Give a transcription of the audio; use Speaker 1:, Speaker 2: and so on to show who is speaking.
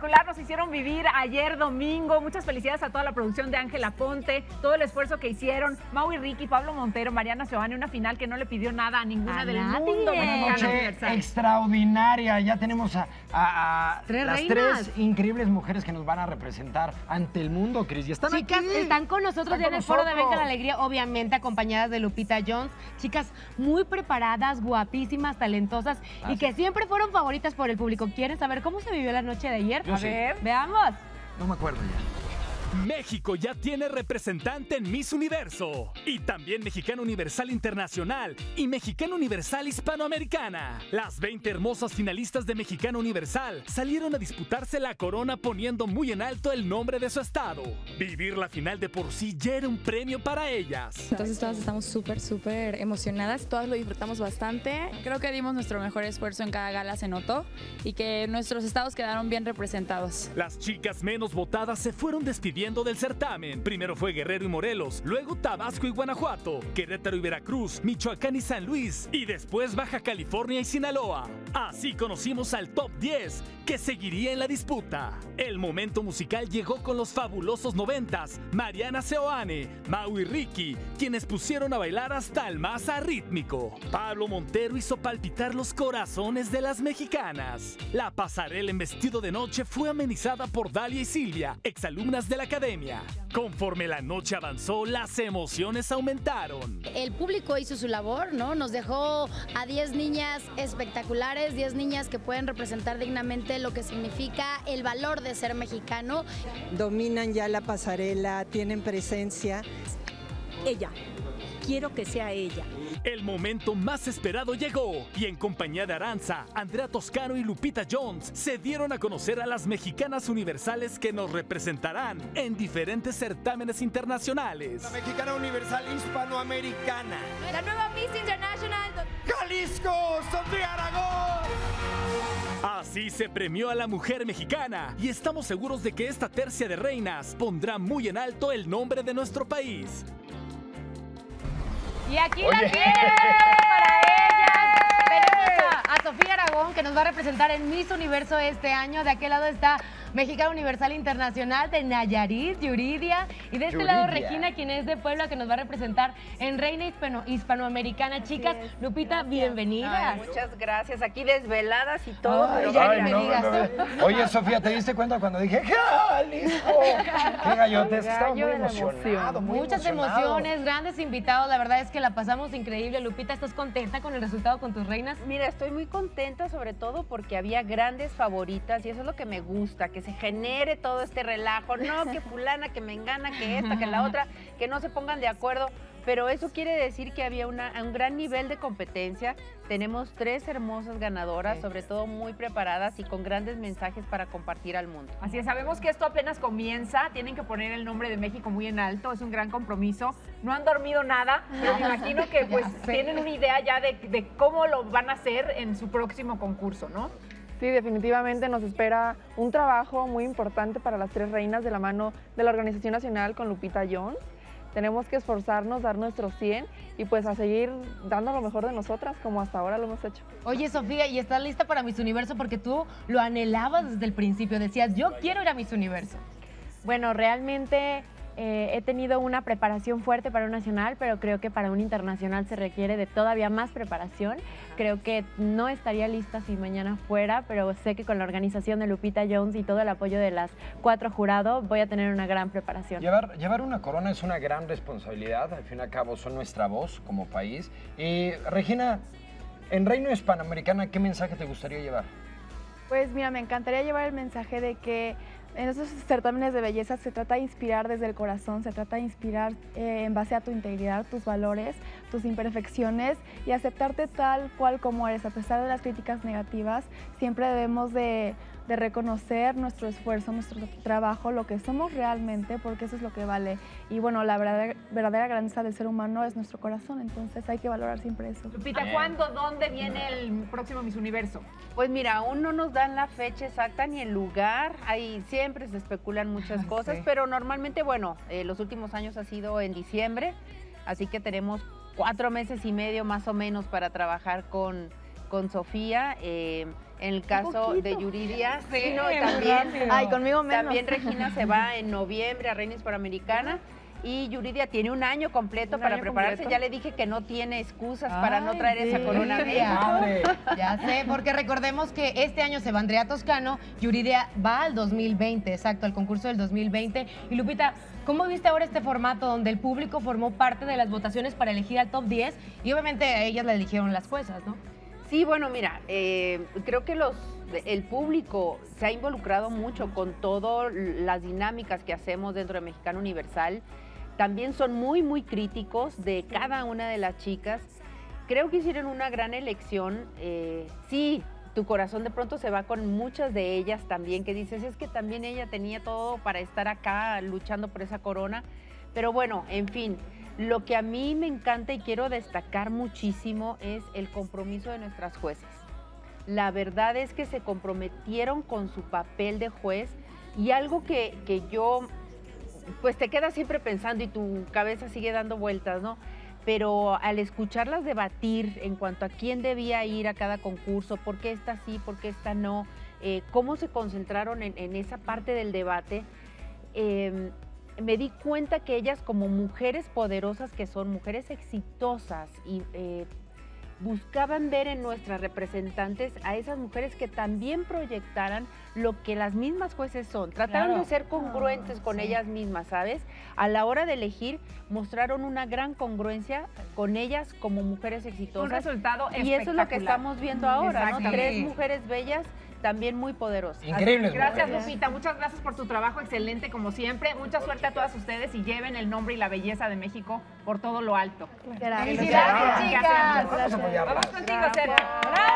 Speaker 1: espectacular nos hicieron vivir ayer domingo. Muchas felicidades a toda la producción de Ángela Ponte, todo el esfuerzo que hicieron. Mau y Ricky, Pablo Montero, Mariana Seoane, una final que no le pidió nada a ninguna del mundo.
Speaker 2: Una noche extraordinaria. Ya tenemos a las tres increíbles mujeres que nos van a representar ante el mundo, Cris. Y están
Speaker 3: Chicas,
Speaker 2: aquí.
Speaker 3: están con nosotros ya en el foro de Venga la Alegría, obviamente acompañadas de Lupita Jones. Chicas muy preparadas, guapísimas, talentosas y que siempre fueron favoritas por el público. ¿Quieren saber cómo se vivió la noche de ayer?
Speaker 2: Yo
Speaker 3: A
Speaker 2: sí.
Speaker 3: ver, veamos.
Speaker 2: No me acuerdo ya.
Speaker 4: México ya tiene representante en Miss Universo y también Mexicana Universal Internacional y Mexicana Universal Hispanoamericana. Las 20 hermosas finalistas de Mexicana Universal salieron a disputarse la corona poniendo muy en alto el nombre de su estado. Vivir la final de por sí ya era un premio para ellas.
Speaker 5: Entonces todas estamos súper emocionadas, todas lo disfrutamos bastante. Creo que dimos nuestro mejor esfuerzo en cada gala, se notó, y que nuestros estados quedaron bien representados.
Speaker 4: Las chicas menos votadas se fueron despidiendo del certamen. Primero fue Guerrero y Morelos, luego Tabasco y Guanajuato, Querétaro y Veracruz, Michoacán y San Luis, y después Baja California y Sinaloa. Así conocimos al top 10 que seguiría en la disputa. El momento musical llegó con los fabulosos 90s, Mariana Seoane, Mau y Ricky, quienes pusieron a bailar hasta el más arrítmico. Pablo Montero hizo palpitar los corazones de las mexicanas. La pasarela en vestido de noche fue amenizada por Dalia y Silvia, exalumnas de la academia. Conforme la noche avanzó, las emociones aumentaron.
Speaker 6: El público hizo su labor, ¿no? Nos dejó a 10 niñas espectaculares, 10 niñas que pueden representar dignamente lo que significa el valor de ser mexicano.
Speaker 7: Dominan ya la pasarela, tienen presencia.
Speaker 8: Ella. Quiero que sea ella.
Speaker 4: El momento más esperado llegó y en compañía de Aranza, Andrea Toscano y Lupita Jones se dieron a conocer a las mexicanas universales que nos representarán en diferentes certámenes internacionales.
Speaker 2: La Mexicana Universal Hispanoamericana.
Speaker 3: La nueva Miss International.
Speaker 2: ¡Jalisco! ¡Sofía Aragón!
Speaker 4: Así se premió a la mujer mexicana y estamos seguros de que esta tercia de reinas pondrá muy en alto el nombre de nuestro país.
Speaker 3: Y aquí la tienen para ellas. Tenemos a Sofía Aragón, que nos va a representar en Miss Universo este año. De aquel lado está Mexicana Universal Internacional de Nayarit, Yuridia. Y de este lado Regina, quien es de Puebla, que nos va a representar en Reina Hispanoamericana. Chicas, Lupita, bienvenida.
Speaker 9: Ay, muchas gracias. Aquí desveladas y todo.
Speaker 3: Ay, ya ni me digas.
Speaker 2: Oye, Sofía, ¿te diste cuenta cuando dije Jalisco? ¡Qué gallotes! Estaba muy emocionado,
Speaker 3: Muchas emociones, grandes invitados. La verdad es que la pasamos increíble. Lupita, ¿estás contenta con el resultado con tus reinas?
Speaker 9: Mira, estoy muy contenta sobre todo porque había grandes favoritas y eso es lo que me gusta, que se genere todo este relajo. No, que fulana, que mengana, que esta, que la otra, que no se pongan de acuerdo. Pero eso quiere decir que había un gran nivel de competencia. Tenemos 3 hermosas ganadoras, sobre todo muy preparadas y con grandes mensajes para compartir al mundo.
Speaker 1: Así es, sabemos que esto apenas comienza, tienen que poner el nombre de México muy en alto, es un gran compromiso. No han dormido nada, pero me imagino que pues tienen una idea ya de cómo lo van a hacer en su próximo concurso, ¿no?
Speaker 10: Sí, definitivamente nos espera un trabajo muy importante para las 3 reinas de la mano de la Organización Nacional con Lupita Jones. Tenemos que esforzarnos, dar nuestro 100 y pues a seguir dando lo mejor de nosotras como hasta ahora lo hemos hecho.
Speaker 3: Oye, Sofía, ¿y estás lista para Miss Universo? Porque tú lo anhelabas desde el principio, decías, yo quiero ir a Miss Universo.
Speaker 11: Bueno, realmente he tenido una preparación fuerte para un nacional, pero creo que para un internacional se requiere de todavía más preparación. Creo que no estaría lista si mañana fuera, pero sé que con la organización de Lupita Jones y todo el apoyo de las 4 jurados voy a tener una gran preparación.
Speaker 2: Llevar una corona es una gran responsabilidad, al fin y al cabo son nuestra voz como país. Y Regina, en Reino Hispanoamericana, ¿qué mensaje te gustaría llevar?
Speaker 10: Pues mira, me encantaría llevar el mensaje de que en esos certámenes de belleza se trata de inspirar desde el corazón, se trata de inspirar en base a tu integridad, tus valores, tus imperfecciones y aceptarte tal cual como eres. A pesar de las críticas negativas, siempre debemos de reconocer nuestro esfuerzo, nuestro trabajo, lo que somos realmente, porque eso es lo que vale. Y bueno, la verdadera grandeza del ser humano es nuestro corazón, entonces hay que valorar siempre eso.
Speaker 1: Lupita, ¿cuándo, dónde viene el próximo Miss Universo?
Speaker 9: Pues mira, aún no nos dan la fecha exacta ni el lugar, ahí siempre se especulan muchas cosas, pero normalmente, bueno, los últimos años ha sido en diciembre, así que tenemos 4 meses y medio más o menos para trabajar con Sofía. En el caso de Yuridia,
Speaker 3: Sí,
Speaker 9: no, y
Speaker 3: muy
Speaker 9: también,
Speaker 3: rápido.
Speaker 10: Ay, conmigo menos.
Speaker 9: también Regina se va en noviembre a Reina Hispanoamericana. Y Yuridia tiene un año completo para prepararse. Ya le dije que no tiene excusas para no traer esa corona a México.
Speaker 3: Ya sé, porque recordemos que este año se va Andrea Toscano, Yuridia va al 2020, exacto, al concurso del 2020. Y Lupita, ¿cómo viste ahora este formato donde el público formó parte de las votaciones para elegir al top 10? Y obviamente a ellas la eligieron las juezas, ¿no?
Speaker 9: Sí, bueno, mira, creo que el público se ha involucrado mucho con todas las dinámicas que hacemos dentro de Mexicano Universal. También son muy, muy críticos de cada una de las chicas. Creo que hicieron una gran elección. Sí, tu corazón de pronto se va con muchas de ellas también, que dices, es que también ella tenía todo para estar acá luchando por esa corona. Pero bueno, en fin, lo que a mí me encanta y quiero destacar muchísimo es el compromiso de nuestras jueces. La verdad es que se comprometieron con su papel de juez y algo que yo... pues te quedas siempre pensando y tu cabeza sigue dando vueltas, ¿no? Pero al escucharlas debatir en cuanto a quién debía ir a cada concurso, por qué esta sí, por qué esta no, cómo se concentraron en esa parte del debate, me di cuenta que ellas como mujeres poderosas que son, mujeres exitosas y buscaban ver en nuestras representantes a esas mujeres que también proyectaran lo que las mismas jueces son. Trataron de ser congruentes con ellas mismas, ¿sabes? A la hora de elegir, mostraron una gran congruencia con ellas como mujeres exitosas.
Speaker 1: Un resultado
Speaker 9: y eso es lo que estamos viendo ahora, ¿no?
Speaker 1: Exacto.
Speaker 9: 3 mujeres bellas, también muy poderosas.
Speaker 2: Increíbles.
Speaker 1: Gracias, Lupita. Muchas gracias por tu trabajo excelente, como siempre. Mucha suerte a todas ustedes y lleven el nombre y la belleza de México por todo lo alto.
Speaker 3: ¡Felicidades, chicas!
Speaker 2: Vamos a apoyarlas.
Speaker 1: Vamos contigo, Sergio. ¡Bravo!